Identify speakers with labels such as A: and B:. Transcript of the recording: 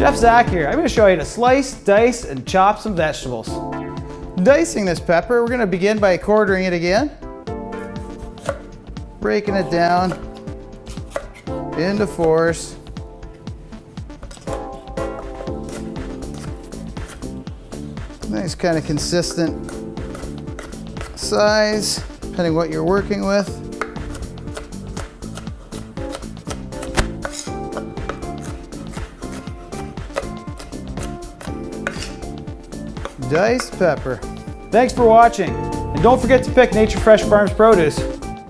A: Chef Zach here. I'm going to show you how to slice, dice, and chop some vegetables.
B: Dicing this pepper, we're going to begin by quartering it again. Breaking it down into fours. Nice kind of consistent size, depending what you're working with. Diced pepper.
A: Thanks for watching, and don't forget to pick Nature Fresh Farms produce.